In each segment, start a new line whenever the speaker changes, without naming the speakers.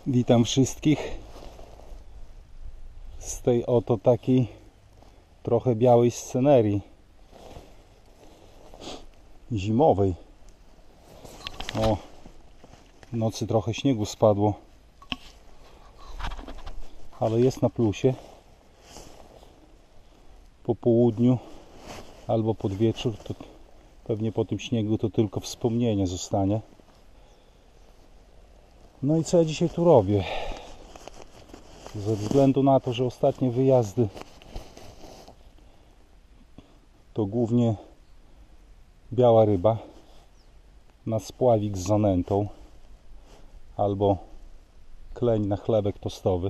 Witam wszystkich z tej oto takiej trochę białej scenerii zimowej. O, w nocy trochę śniegu spadło, ale jest na plusie. Po południu albo pod wieczór, to pewnie po tym śniegu to tylko wspomnienie zostanie. No i co ja dzisiaj tu robię? Ze względu na to, że ostatnie wyjazdy to głównie biała ryba na spławik z zanętą albo kleń na chlebek tostowy,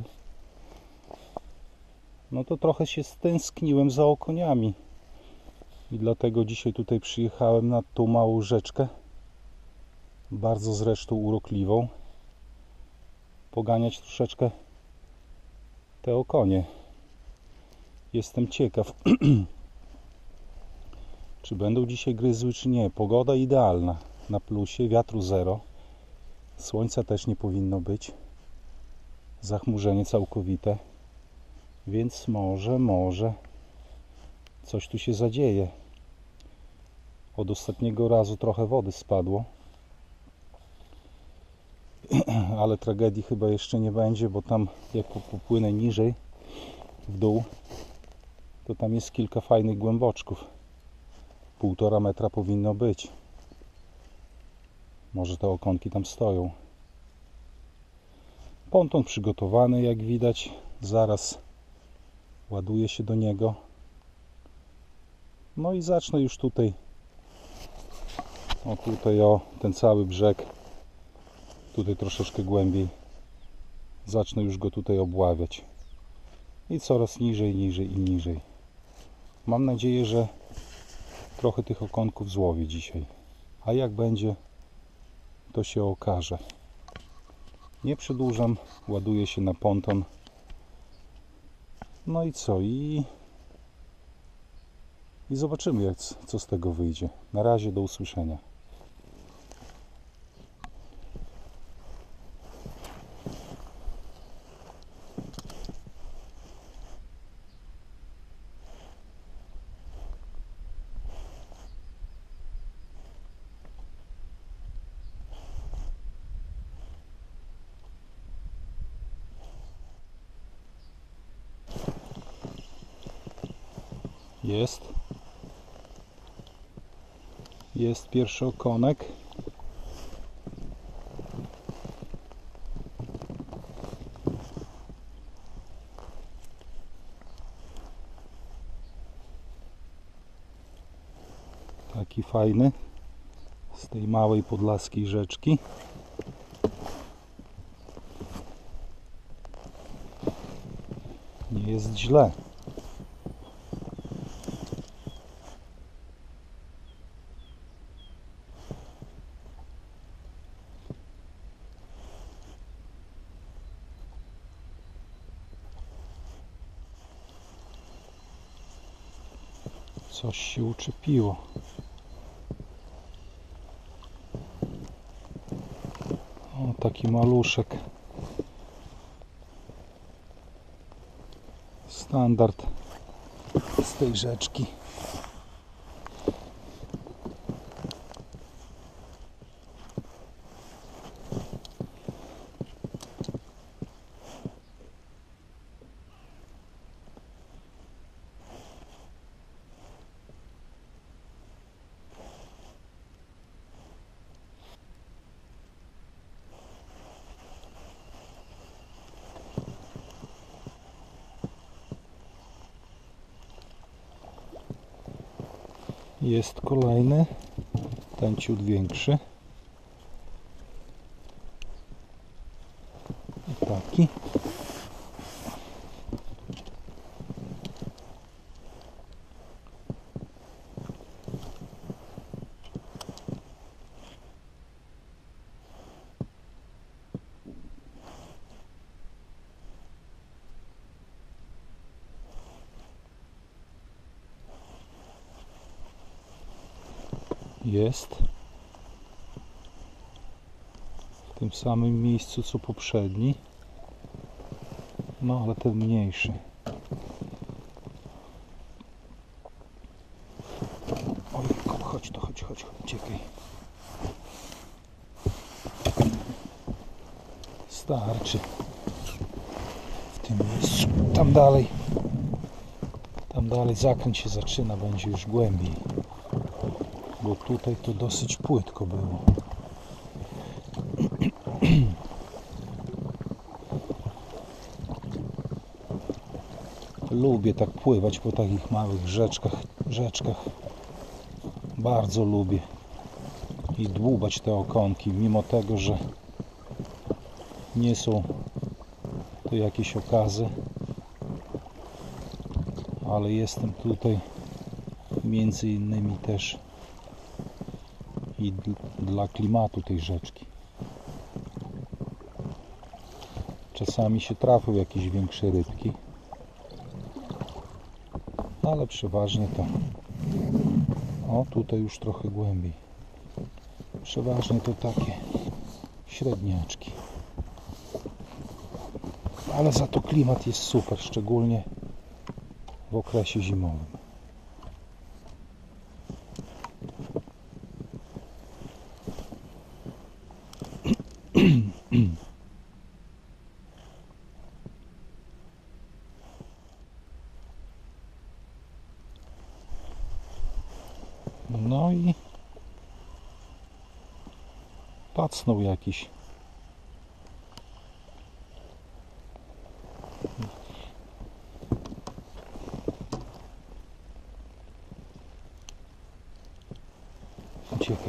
no to trochę się stęskniłem za okoniami i dlatego dzisiaj tutaj przyjechałem na tą małą rzeczkę, bardzo zresztą urokliwą, poganiać troszeczkę te okonie. Jestem ciekaw, czy będą dzisiaj gryzły, czy nie. Pogoda idealna, na plusie, wiatru zero, słońca też nie powinno być, zachmurzenie całkowite, więc może coś tu się zadzieje. Od ostatniego razu trochę wody spadło, ale tragedii chyba jeszcze nie będzie, bo tam jak popłynę niżej w dół, to tam jest kilka fajnych głęboczków. 1,5 metra powinno być. Może te okonki tam stoją. Ponton przygotowany, jak widać. Zaraz ładuję się do niego. No i zacznę już tutaj. O tutaj, o ten cały brzeg. Tutaj troszeczkę głębiej. Zacznę już go tutaj obławiać. I coraz niżej, niżej i niżej. Mam nadzieję, że trochę tych okonków złowię dzisiaj. A jak będzie, to się okaże. Nie przedłużam, ładuję się na ponton. No i co? I zobaczymy, co z tego wyjdzie. Na razie, do usłyszenia. Jest pierwszy okonek. Taki fajny z tej małej podlaskiej rzeczki. Nie jest źle. Coś się uczepiło. O, taki maluszek. Standard z tej rzeczki. Jest kolejny, ten ciut większy. I taki. Jest. W tym samym miejscu co poprzedni. No ale ten mniejszy. Ojku, chodź, uciekaj. Starczy. W tym miejscu. Tam dalej zakręt się zaczyna, będzie już głębiej. Bo tutaj to dosyć płytko było. Lubię tak pływać po takich małych rzeczkach. Bardzo lubię. I dłubać te okonki, mimo tego, że nie są to jakieś okazy. Ale jestem tutaj między innymi też i dla klimatu tej rzeczki. Czasami się trafią jakieś większe rybki, ale przeważnie to tutaj już trochę głębiej. Przeważnie to takie średniaczki. Ale za to klimat jest super, szczególnie w okresie zimowym. No i pacnął jakiś. Uciekaj.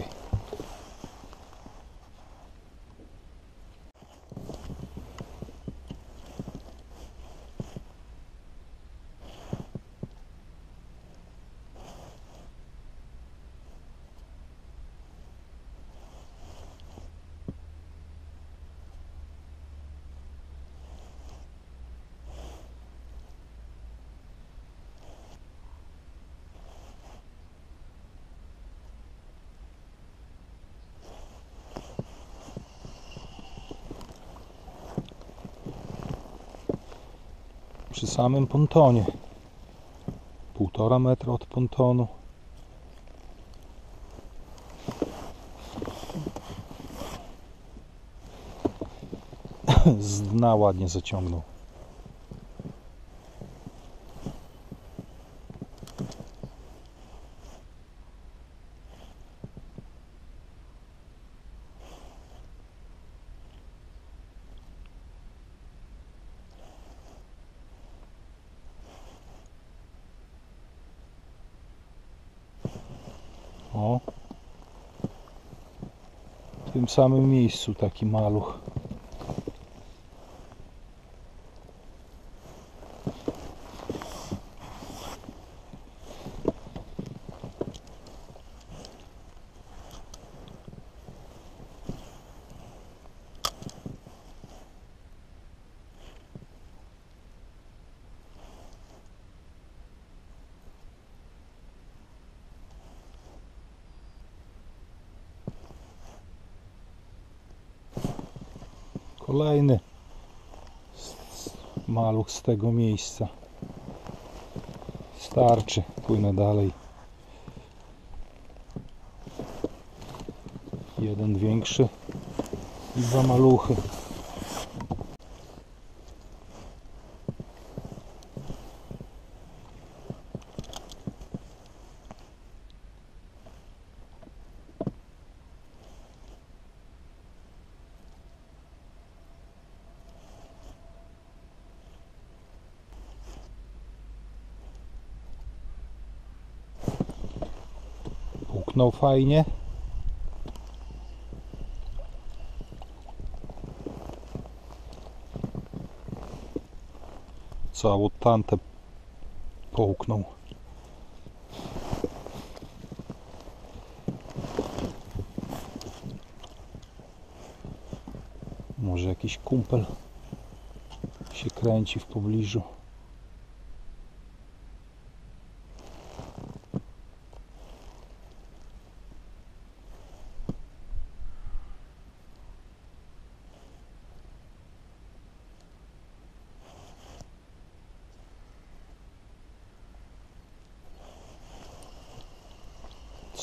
Przy samym pontonie. 1,5 metra od pontonu. Z dna ładnie zaciągnął. O, w tym samym miejscu taki maluch. Kolejny maluch z tego miejsca. Starczy, płynę dalej. Jeden większy i 2 maluchy. Puknął fajnie. Całą tantę połknął. Może jakiś kumpel się kręci w pobliżu.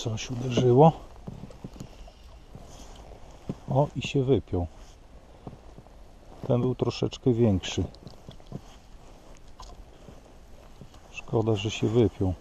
Coś uderzyło. O, i się wypiął. Ten był troszeczkę większy. Szkoda, że się wypiął.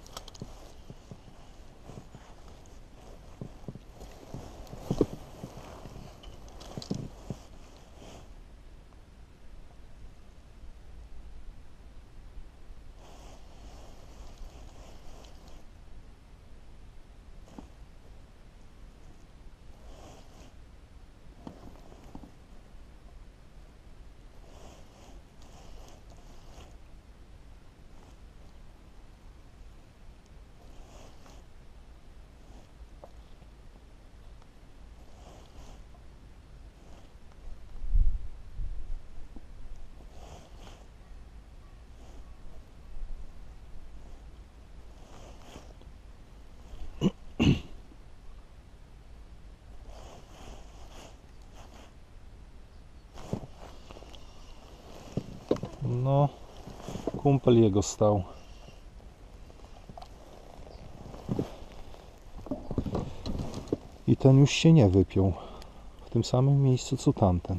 No, kumpel jego stał. I ten już się nie wypiął. W tym samym miejscu co tamten.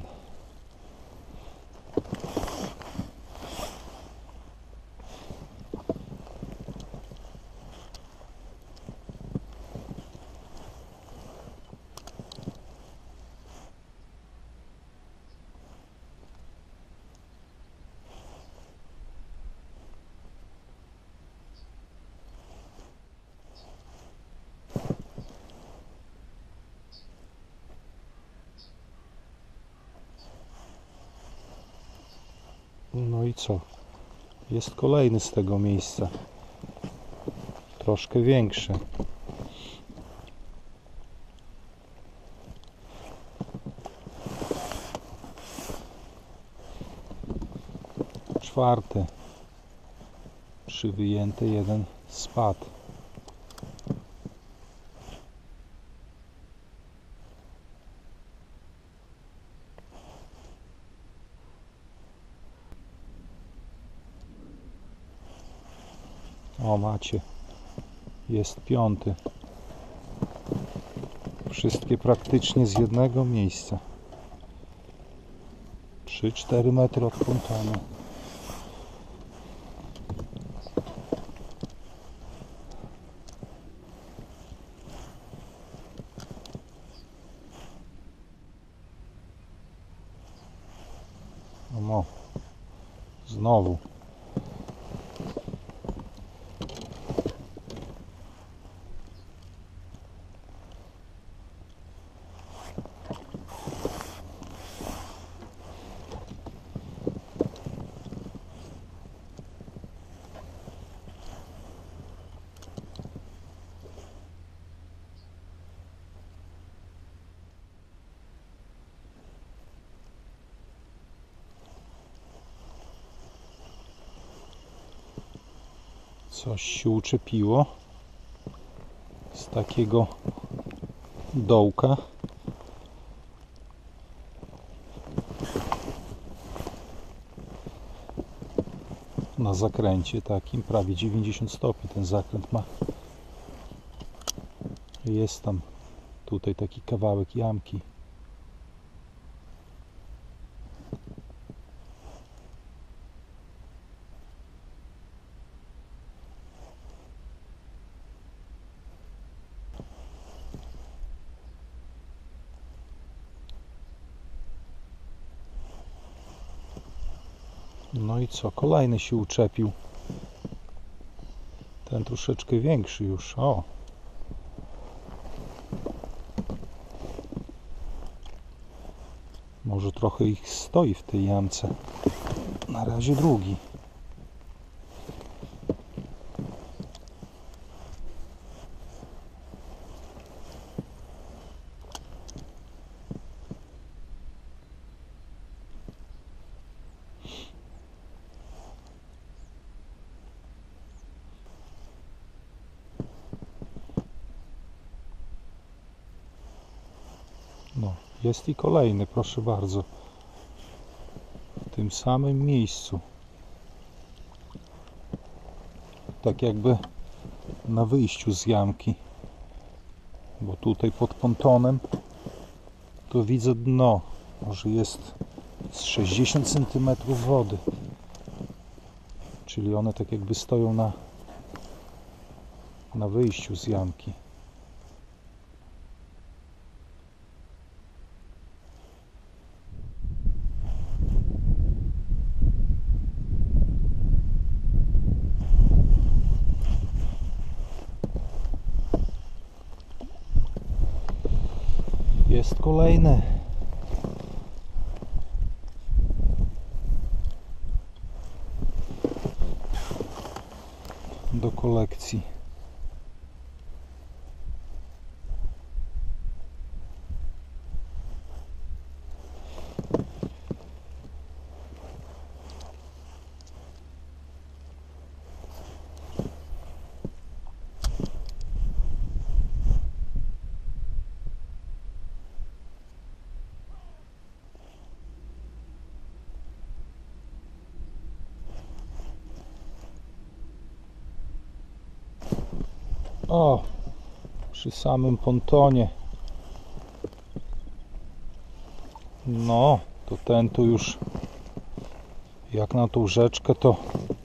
No i co? Jest kolejny z tego miejsca. Troszkę większy. Czwarty. 3 wyjęte, jeden spadł. O, macie. Jest 5. Wszystkie praktycznie z jednego miejsca. 3-4 metry od fontany. No, znowu. Coś się uczepiło z takiego dołka. Na zakręcie takim, prawie 90 stopni ten zakręt ma. Jest tam tutaj taki kawałek jamki. No i co? Kolejny się uczepił. Ten troszeczkę większy już. O! Może trochę ich stoi w tej jamce. Na razie drugi. No, jest i kolejny, proszę bardzo. W tym samym miejscu. Tak jakby na wyjściu z jamki. bo tutaj pod pontonem to widzę dno, może jest z 60 cm wody, czyli one tak jakby stoją na wyjściu z jamki. Jest kolejny. Do kolekcji. O, przy samym pontonie. No, to ten tu już jak na tą rzeczkę to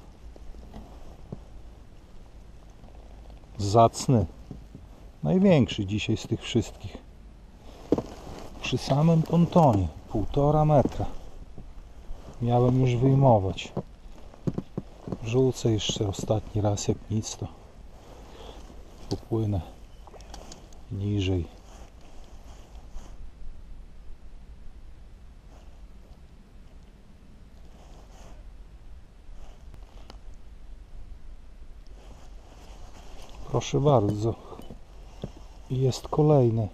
zacny. Największy dzisiaj z tych wszystkich. Przy samym pontonie. 1,5 metra. Miałem już wyjmować. Rzucę jeszcze ostatni raz, jak nic to popłynę niżej. Proszę bardzo. I jest kolejny.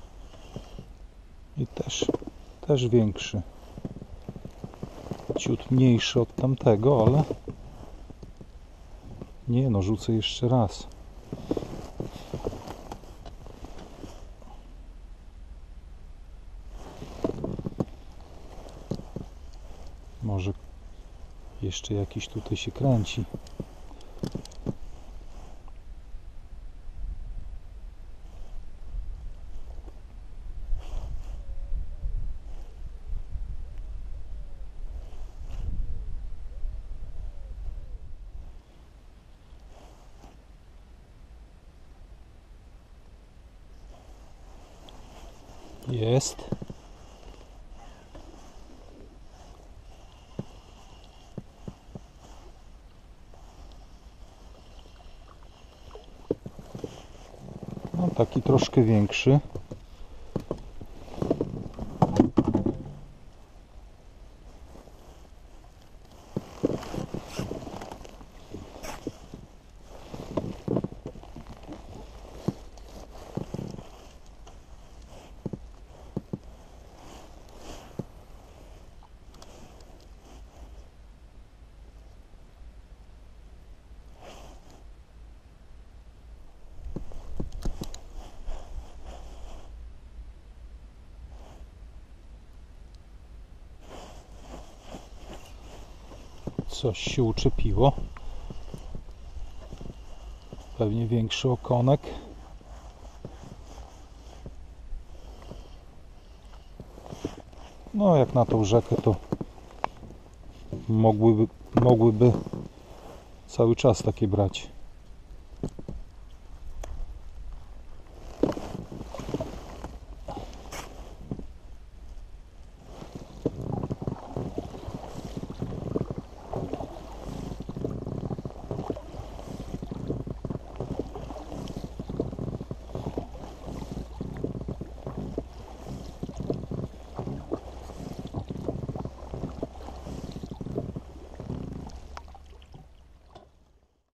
I też większy. Ciut mniejszy od tamtego, ale nie no, rzucę jeszcze raz. Może jeszcze jakiś tutaj się kręci. Jest. No, taki troszkę większy. Coś się uczepiło. Pewnie większy okonek. No jak na tą rzekę to mogłyby cały czas takie brać.